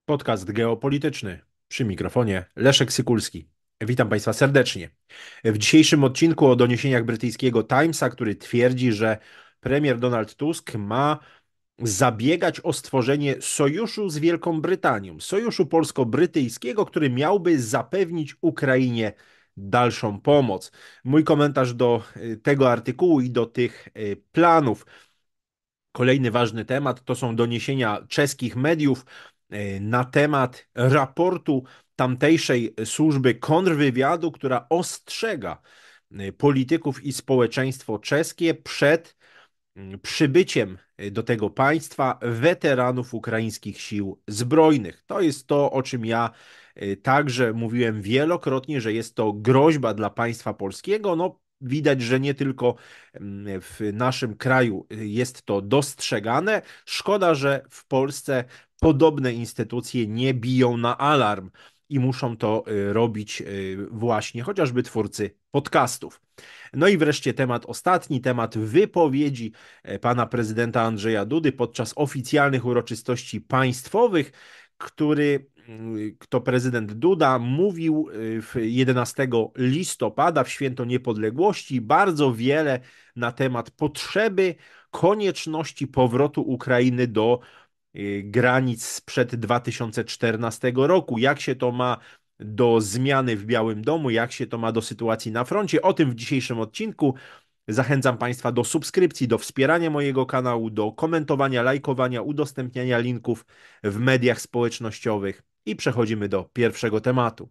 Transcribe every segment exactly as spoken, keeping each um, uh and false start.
Podcast geopolityczny. Przy mikrofonie Leszek Sykulski. Witam Państwa serdecznie. W dzisiejszym odcinku o doniesieniach brytyjskiego Timesa, który twierdzi, że premier Donald Tusk ma zabiegać o stworzenie sojuszu z Wielką Brytanią. Sojuszu polsko-brytyjskiego, który miałby zapewnić Ukrainie dalszą pomoc. Mój komentarz do y, tego artykułu i do tych y, planów. Kolejny ważny temat to są doniesienia czeskich mediów e, na temat raportu tamtejszej służby kontrwywiadu, która ostrzega e, polityków i społeczeństwo czeskie przed mm, przybyciem e, do tego państwa weteranów ukraińskich sił zbrojnych. To jest to, o czym ja e, także mówiłem wielokrotnie, że jest to groźba dla państwa polskiego. No, widać, że nie tylko mm, w naszym kraju jest to dostrzegane. Szkoda, że w Polsce podobne instytucje nie biją na alarm i muszą to y, robić y, właśnie chociażby twórcy podcastów. No i wreszcie temat ostatni, temat wypowiedzi e, pana prezydenta Andrzeja Dudy podczas oficjalnych uroczystości państwowych, który mm, to prezydent Duda mówił y, w jedenastego listopada w Święto Niepodległości bardzo wiele na temat potrzeby, konieczności powrotu Ukrainy do y, granic sprzed dwa tysiące czternastego roku. Jak się to ma do zmiany w Białym Domu, jak się to ma do sytuacji na froncie. O tym w dzisiejszym odcinku. Zachęcam Państwa do subskrypcji, do wspierania mojego kanału, do komentowania, lajkowania, udostępniania linków w mediach społecznościowych i przechodzimy do pierwszego tematu.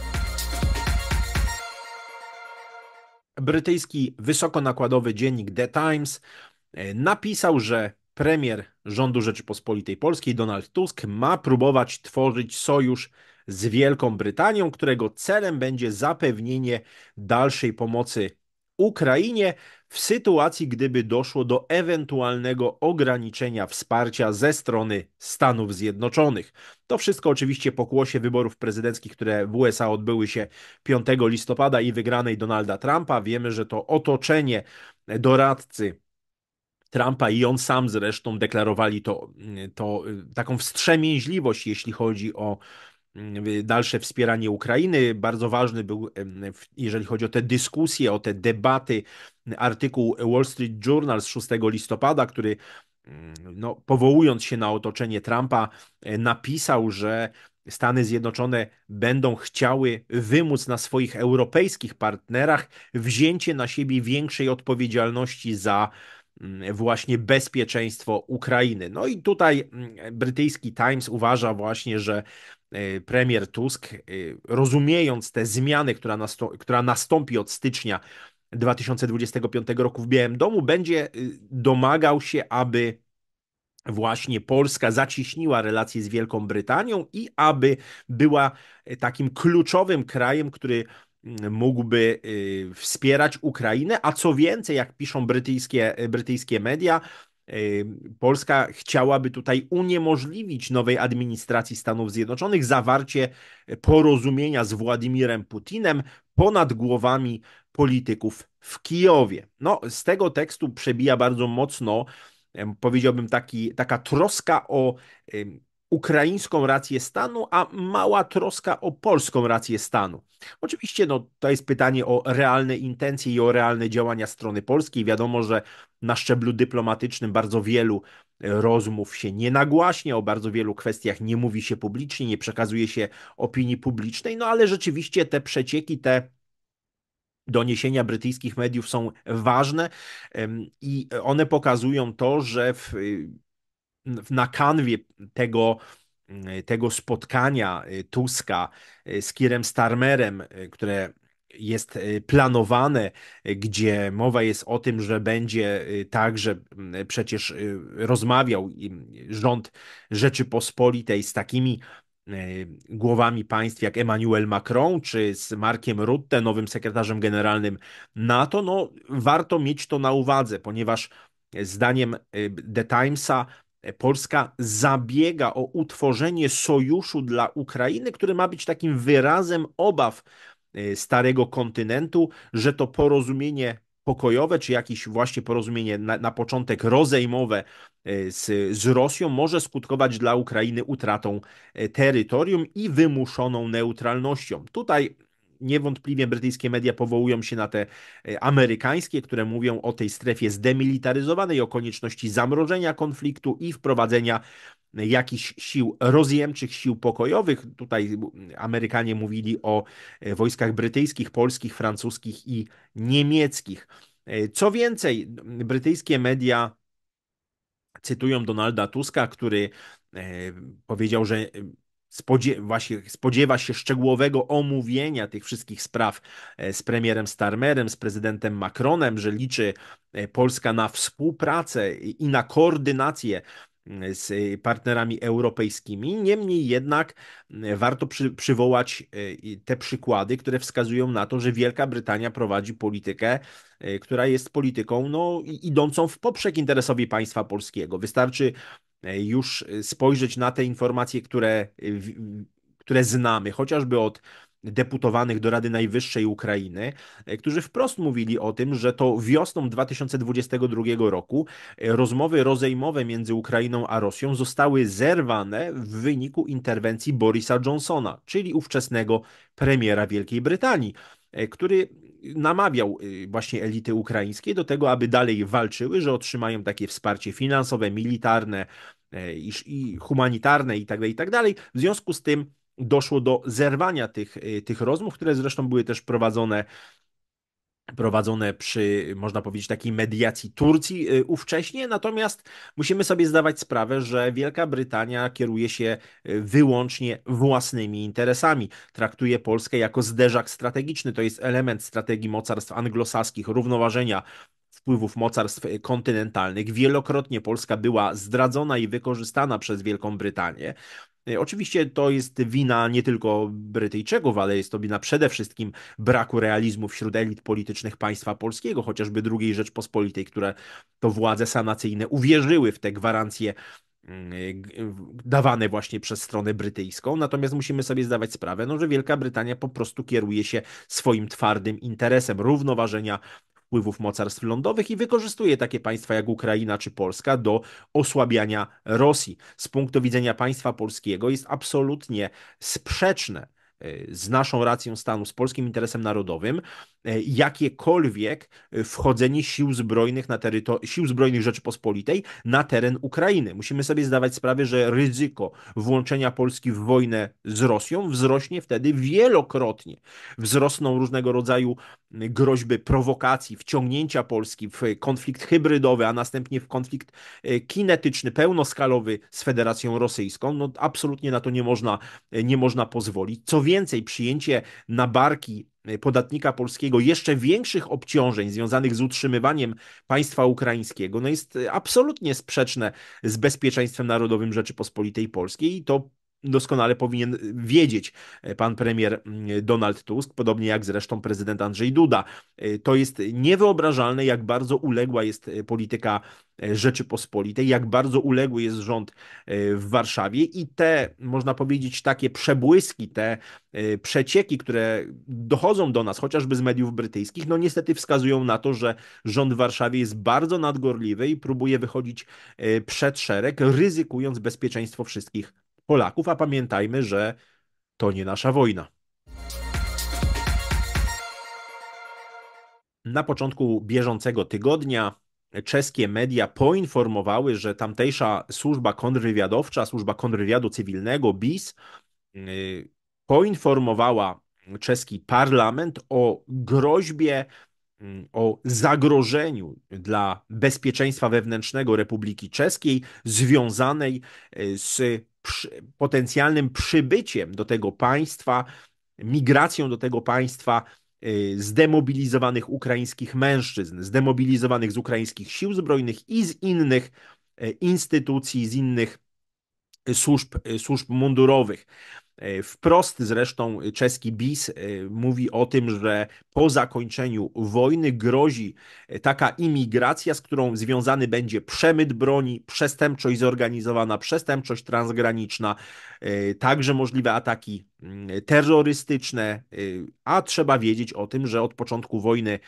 Brytyjski wysokonakładowy dziennik The Times e, napisał, że premier rządu Rzeczypospolitej Polskiej Donald Tusk ma próbować tworzyć sojusz z Wielką Brytanią, którego celem będzie zapewnienie dalszej pomocy Ukrainie w sytuacji, gdyby doszło do ewentualnego ograniczenia wsparcia ze strony Stanów Zjednoczonych. To wszystko oczywiście pokłosie wyborów prezydenckich, które w U S A odbyły się piątego listopada i wygranej Donalda Trumpa. Wiemy, że to otoczenie doradcy Trumpa i on sam zresztą deklarowali to, to taką wstrzemięźliwość, jeśli chodzi o dalsze wspieranie Ukrainy. Bardzo ważny był, jeżeli chodzi o te dyskusje, o te debaty, artykuł Wall Street Journal z szóstego listopada, który no, powołując się na otoczenie Trumpa, napisał, że Stany Zjednoczone będą chciały wymóc na swoich europejskich partnerach wzięcie na siebie większej odpowiedzialności za właśnie bezpieczeństwo Ukrainy. No i tutaj brytyjski Times uważa właśnie, że premier Tusk, rozumiejąc te zmiany, która, nastąpi, która nastąpi od stycznia dwa tysiące dwudziestego piątego roku w Białym Domu, będzie domagał się, aby właśnie Polska zacieśniła relacje z Wielką Brytanią i aby była takim kluczowym krajem, który mógłby wspierać Ukrainę, a co więcej, jak piszą brytyjskie, brytyjskie media, Polska chciałaby tutaj uniemożliwić nowej administracji Stanów Zjednoczonych zawarcie porozumienia z Władimirem Putinem ponad głowami polityków w Kijowie. No, z tego tekstu przebija bardzo mocno, powiedziałbym, taki, taka troska o ukraińską rację stanu, a mała troska o polską rację stanu. Oczywiście no, to jest pytanie o realne intencje i o realne działania strony polskiej. Wiadomo, że na szczeblu dyplomatycznym bardzo wielu rozmów się nie nagłaśnia, o bardzo wielu kwestiach nie mówi się publicznie, nie przekazuje się opinii publicznej, no ale rzeczywiście te przecieki, te doniesienia brytyjskich mediów są ważne i one pokazują to, że w, na kanwie tego, tego spotkania Tuska z Keirem Starmerem, które jest planowane, gdzie mowa jest o tym, że będzie także przecież rozmawiał rząd Rzeczypospolitej z takimi głowami państw jak Emmanuel Macron czy z Markiem Rutte, nowym sekretarzem generalnym NATO, no warto mieć to na uwadze, ponieważ zdaniem The Timesa Polska zabiega o utworzenie sojuszu dla Ukrainy, który ma być takim wyrazem obaw starego kontynentu, że to porozumienie pokojowe, czy jakieś właśnie porozumienie na, na początek rozejmowe z, z Rosją może skutkować dla Ukrainy utratą terytorium i wymuszoną neutralnością. Tutaj niewątpliwie brytyjskie media powołują się na te amerykańskie, które mówią o tej strefie zdemilitaryzowanej, o konieczności zamrożenia konfliktu i wprowadzenia jakichś sił rozjemczych, sił pokojowych. Tutaj Amerykanie mówili o wojskach brytyjskich, polskich, francuskich i niemieckich. Co więcej, brytyjskie media cytują Donalda Tuska, który e, powiedział, że spodzie właśnie spodziewa się szczegółowego omówienia tych wszystkich spraw e, z premierem Starmerem, z prezydentem Macronem, że liczy e, Polska na współpracę i na koordynację z partnerami europejskimi. Niemniej jednak warto przy, przywołać te przykłady, które wskazują na to, że Wielka Brytania prowadzi politykę, która jest polityką no, idącą w poprzek interesowi państwa polskiego. Wystarczy już spojrzeć na te informacje, które, które znamy, chociażby od deputowanych do Rady Najwyższej Ukrainy, którzy wprost mówili o tym, że to wiosną dwa tysiące dwudziestego drugiego roku rozmowy rozejmowe między Ukrainą a Rosją zostały zerwane w wyniku interwencji Borisa Johnsona, czyli ówczesnego premiera Wielkiej Brytanii, który namawiał właśnie elity ukraińskie do tego, aby dalej walczyły, że otrzymają takie wsparcie finansowe, militarne i, i humanitarne itd., itd. W związku z tym doszło do zerwania tych, tych rozmów, które zresztą były też prowadzone, prowadzone przy, można powiedzieć, takiej mediacji Turcji ówcześnie. Natomiast musimy sobie zdawać sprawę, że Wielka Brytania kieruje się wyłącznie własnymi interesami. Traktuje Polskę jako zderzak strategiczny. To jest element strategii mocarstw anglosaskich, równoważenia wpływów mocarstw kontynentalnych. Wielokrotnie Polska była zdradzona i wykorzystana przez Wielką Brytanię. Oczywiście to jest wina nie tylko Brytyjczyków, ale jest to wina przede wszystkim braku realizmu wśród elit politycznych państwa polskiego, chociażby drugiej Rzeczpospolitej, które to władze sanacyjne uwierzyły w te gwarancje dawane właśnie przez stronę brytyjską. Natomiast musimy sobie zdawać sprawę, no, że Wielka Brytania po prostu kieruje się swoim twardym interesem równoważenia wpływów mocarstw lądowych i wykorzystuje takie państwa jak Ukraina czy Polska do osłabiania Rosji. Z punktu widzenia państwa polskiego jest absolutnie sprzeczne z naszą racją stanu, z polskim interesem narodowym, jakiekolwiek wchodzenie sił zbrojnych na terytor- sił zbrojnych Rzeczypospolitej na teren Ukrainy. Musimy sobie zdawać sprawę, że ryzyko włączenia Polski w wojnę z Rosją wzrośnie wtedy wielokrotnie. Wzrosną różnego rodzaju groźby prowokacji, wciągnięcia Polski w konflikt hybrydowy, a następnie w konflikt kinetyczny, pełnoskalowy z Federacją Rosyjską. No absolutnie na to nie można, nie można pozwolić. Co więcej, przyjęcie na barki podatnika polskiego jeszcze większych obciążeń związanych z utrzymywaniem państwa ukraińskiego, no jest absolutnie sprzeczne z bezpieczeństwem narodowym Rzeczypospolitej Polskiej i to doskonale powinien wiedzieć pan premier Donald Tusk, podobnie jak zresztą prezydent Andrzej Duda. To jest niewyobrażalne, jak bardzo uległa jest polityka Rzeczypospolitej, jak bardzo uległy jest rząd w Warszawie i te, można powiedzieć, takie przebłyski, te przecieki, które dochodzą do nas, chociażby z mediów brytyjskich, no niestety wskazują na to, że rząd w Warszawie jest bardzo nadgorliwy i próbuje wychodzić przed szereg, ryzykując bezpieczeństwo wszystkich Polaków, a pamiętajmy, że to nie nasza wojna. Na początku bieżącego tygodnia czeskie media poinformowały, że tamtejsza służba kontrwywiadowcza, służba kontrwywiadu cywilnego B I S, poinformowała czeski parlament o groźbie, o zagrożeniu dla bezpieczeństwa wewnętrznego Republiki Czeskiej związanej z przy, potencjalnym przybyciem do tego państwa, migracją do tego państwa zdemobilizowanych ukraińskich mężczyzn, zdemobilizowanych z ukraińskich sił zbrojnych i z innych instytucji, z innych służb, służb mundurowych. Wprost zresztą czeski B I S mówi o tym, że po zakończeniu wojny grozi taka imigracja, z którą związany będzie przemyt broni, przestępczość zorganizowana, przestępczość transgraniczna, także możliwe ataki terrorystyczne, a trzeba wiedzieć o tym, że od początku wojny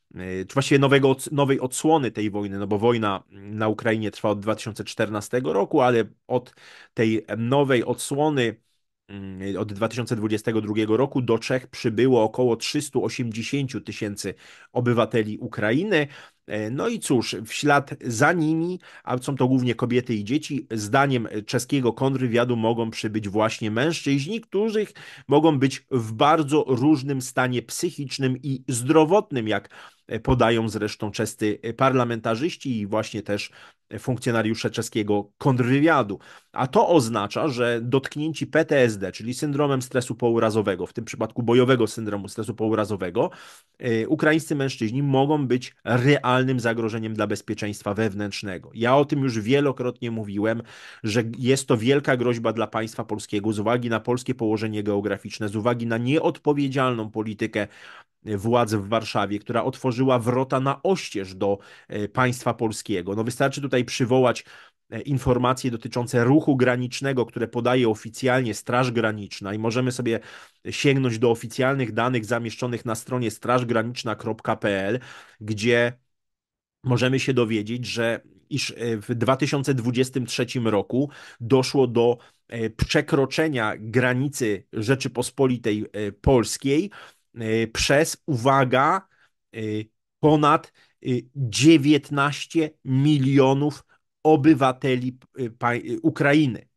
czy właściwie nowego, nowej odsłony tej wojny, no bo wojna na Ukrainie trwa od dwa tysiące czternastego roku, ale od tej nowej odsłony od dwa tysiące dwudziestego drugiego roku do Czech przybyło około trzysta osiemdziesiąt tysięcy obywateli Ukrainy. No i cóż, w ślad za nimi, a są to głównie kobiety i dzieci, zdaniem czeskiego kontrwywiadu mogą przybyć właśnie mężczyźni, którzy mogą być w bardzo różnym stanie psychicznym i zdrowotnym, jak podają zresztą czescy parlamentarzyści i właśnie też funkcjonariusze czeskiego kontrwywiadu. A to oznacza, że dotknięci P T S D, czyli syndromem stresu pourazowego, w tym przypadku bojowego syndromu stresu pourazowego, ukraińscy mężczyźni mogą być realnym zagrożeniem dla bezpieczeństwa wewnętrznego. Ja o tym już wielokrotnie mówiłem, że jest to wielka groźba dla państwa polskiego z uwagi na polskie położenie geograficzne, z uwagi na nieodpowiedzialną politykę władz w Warszawie, która otworzyła wrota na oścież do państwa polskiego. No wystarczy tutaj przywołać informacje dotyczące ruchu granicznego, które podaje oficjalnie Straż Graniczna i możemy sobie sięgnąć do oficjalnych danych zamieszczonych na stronie strażgraniczna kropka p l, gdzie możemy się dowiedzieć, że iż w dwa tysiące dwudziestym trzecim roku doszło do przekroczenia granicy Rzeczypospolitej Polskiej przez, uwaga, ponad dziewiętnaście milionów obywateli Ukrainy.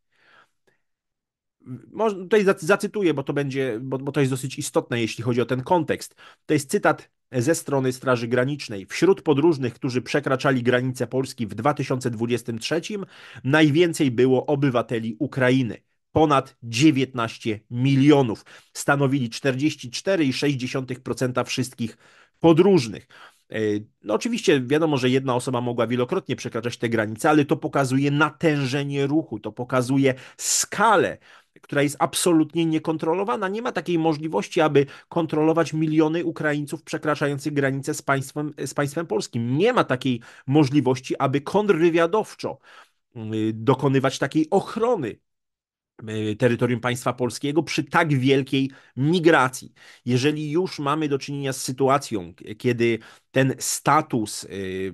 Może tutaj zacytuję, bo to będzie, bo, bo to jest dosyć istotne, jeśli chodzi o ten kontekst. To jest cytat ze strony Straży Granicznej. Wśród podróżnych, którzy przekraczali granicę Polski w dwa tysiące dwudziestym trzecim, najwięcej było obywateli Ukrainy. Ponad dziewiętnaście milionów. Stanowili czterdzieści cztery przecinek sześć procent wszystkich podróżnych. No oczywiście wiadomo, że jedna osoba mogła wielokrotnie przekraczać te granice, ale to pokazuje natężenie ruchu, to pokazuje skalę, która jest absolutnie niekontrolowana. Nie ma takiej możliwości, aby kontrolować miliony Ukraińców przekraczających granicę z państwem, z państwem polskim. Nie ma takiej możliwości, aby kontrwywiadowczo dokonywać takiej ochrony terytorium państwa polskiego przy tak wielkiej migracji. Jeżeli już mamy do czynienia z sytuacją, kiedy ten status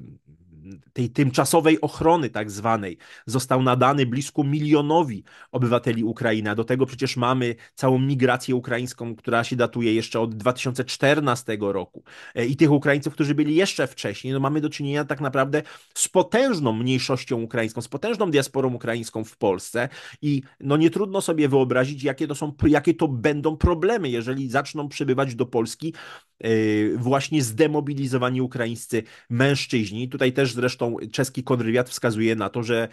tej tymczasowej ochrony tak zwanej został nadany blisko milionowi obywateli Ukrainy, a do tego przecież mamy całą migrację ukraińską, która się datuje jeszcze od dwa tysiące czternastego roku i tych Ukraińców, którzy byli jeszcze wcześniej, no mamy do czynienia tak naprawdę z potężną mniejszością ukraińską, z potężną diasporą ukraińską w Polsce i no nie trudno sobie wyobrazić, jakie to są, jakie to będą problemy, jeżeli zaczną przybywać do Polski właśnie zdemobilizowani ukraińscy mężczyźni. Tutaj też zresztą czeski kontrwywiad wskazuje na to, że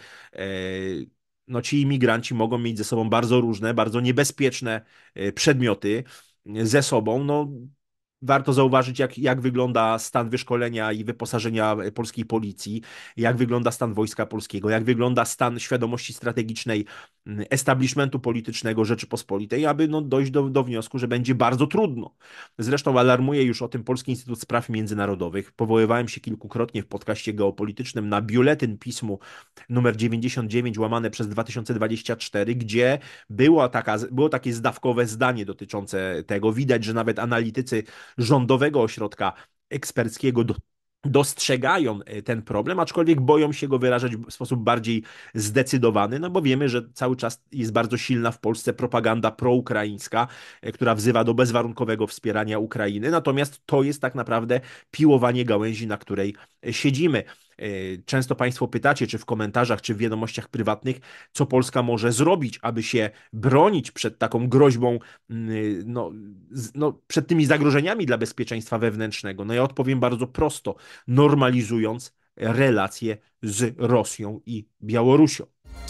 no, ci imigranci mogą mieć ze sobą bardzo różne, bardzo niebezpieczne przedmioty ze sobą. No, warto zauważyć, jak, jak wygląda stan wyszkolenia i wyposażenia polskiej policji, jak wygląda stan wojska polskiego, jak wygląda stan świadomości strategicznej establishmentu politycznego Rzeczypospolitej, aby no, dojść do, do wniosku, że będzie bardzo trudno. Zresztą alarmuje już o tym Polski Instytut Spraw Międzynarodowych. Powoływałem się kilkukrotnie w podcaście geopolitycznym na biuletyn pismu numer dziewięćdziesiąt dziewięć łamane przez dwa tysiące dwadzieścia cztery, gdzie była taka, było takie zdawkowe zdanie dotyczące tego. Widać, że nawet analitycy Rządowego Ośrodka Eksperckiego do, dostrzegają ten problem, aczkolwiek boją się go wyrażać w sposób bardziej zdecydowany, no bo wiemy, że cały czas jest bardzo silna w Polsce propaganda proukraińska, która wzywa do bezwarunkowego wspierania Ukrainy, natomiast to jest tak naprawdę piłowanie gałęzi, na której siedzimy. Często Państwo pytacie, czy w komentarzach, czy w wiadomościach prywatnych, co Polska może zrobić, aby się bronić przed taką groźbą, no, no, przed tymi zagrożeniami dla bezpieczeństwa wewnętrznego. No ja odpowiem bardzo prosto, normalizując relacje z Rosją i Białorusią.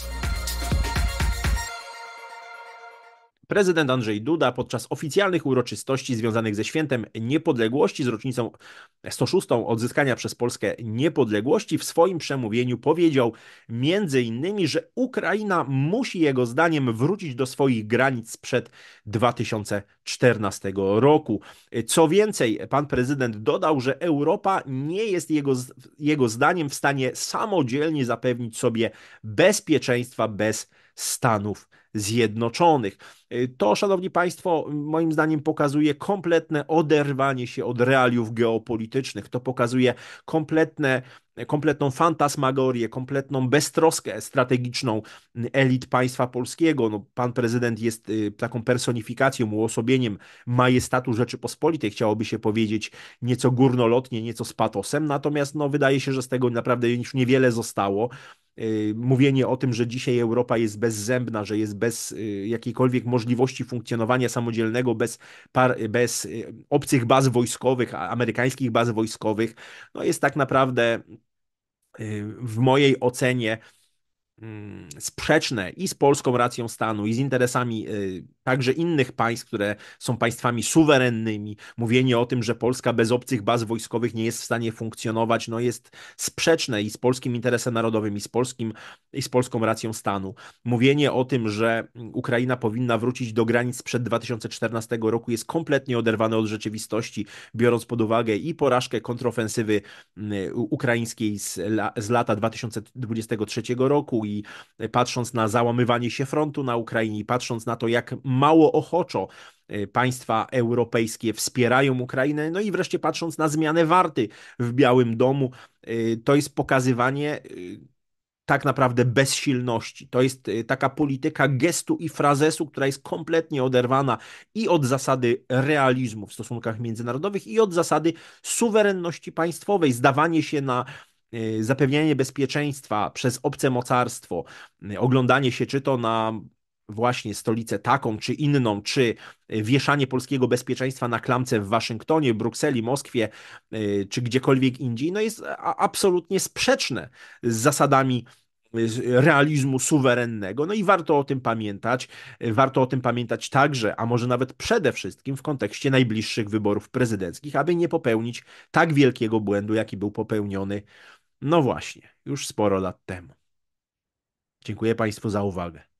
Prezydent Andrzej Duda podczas oficjalnych uroczystości związanych ze Świętem Niepodległości z rocznicą sto szóstą odzyskania przez Polskę niepodległości w swoim przemówieniu powiedział między innymi, że Ukraina musi jego zdaniem wrócić do swoich granic sprzed dwa tysiące czternastego roku. Co więcej, pan prezydent dodał, że Europa nie jest jego, jego zdaniem w stanie samodzielnie zapewnić sobie bezpieczeństwa bez Stanów Zjednoczonych. To, szanowni państwo, moim zdaniem pokazuje kompletne oderwanie się od realiów geopolitycznych. To pokazuje kompletne kompletną fantasmagorię, kompletną beztroskę strategiczną elit państwa polskiego. No, pan prezydent jest y, taką personifikacją, uosobieniem majestatu Rzeczypospolitej, chciałoby się powiedzieć nieco górnolotnie, nieco z patosem, natomiast no, wydaje się, że z tego naprawdę już niewiele zostało. Y, Mówienie o tym, że dzisiaj Europa jest bezzębna, że jest bez y, jakiejkolwiek możliwości funkcjonowania samodzielnego, bez, par, bez y, obcych baz wojskowych, amerykańskich baz wojskowych, no jest tak naprawdę w mojej ocenie mm, sprzeczne i z polską racją stanu, i z interesami y, także innych państw, które są państwami suwerennymi. Mówienie o tym, że Polska bez obcych baz wojskowych nie jest w stanie funkcjonować, no jest sprzeczne i z polskim interesem narodowym, i z polskim, i z polską racją stanu. Mówienie o tym, że Ukraina powinna wrócić do granic sprzed dwa tysiące czternastego roku jest kompletnie oderwane od rzeczywistości, biorąc pod uwagę i porażkę kontrofensywy y, ukraińskiej z, la, z lata dwa tysiące dwudziestego trzeciego roku i patrząc na załamywanie się frontu na Ukrainie, patrząc na to, jak mało ochoczo państwa europejskie wspierają Ukrainę, no i wreszcie patrząc na zmianę warty w Białym Domu, to jest pokazywanie tak naprawdę bezsilności. To jest taka polityka gestu i frazesu, która jest kompletnie oderwana i od zasady realizmu w stosunkach międzynarodowych, i od zasady suwerenności państwowej. Zdawanie się na zapewnianie bezpieczeństwa przez obce mocarstwo, oglądanie się czy to na właśnie stolicę taką czy inną, czy wieszanie polskiego bezpieczeństwa na klamce w Waszyngtonie, Brukseli, Moskwie, czy gdziekolwiek indziej, no jest absolutnie sprzeczne z zasadami realizmu suwerennego. No i warto o tym pamiętać. Warto o tym pamiętać także, a może nawet przede wszystkim w kontekście najbliższych wyborów prezydenckich, aby nie popełnić tak wielkiego błędu, jaki był popełniony, no właśnie, już sporo lat temu. Dziękuję Państwu za uwagę.